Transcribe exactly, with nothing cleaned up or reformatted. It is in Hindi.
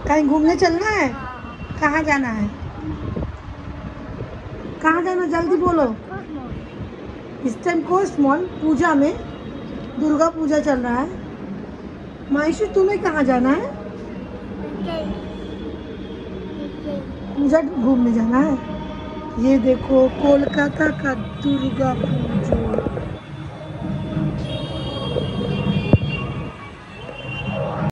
कहीं घूमने चलना है? कहाँ जाना है? कहाँ जाना, जल्दी बोलो। ईस्टर्न कोस्ट मॉल पूजा में, दुर्गा पूजा चल रहा है। मायशू तुम्हें कहाँ जाना है? पूजा घूमने जाना है। ये देखो कोलकाता का दुर्गा पूजा।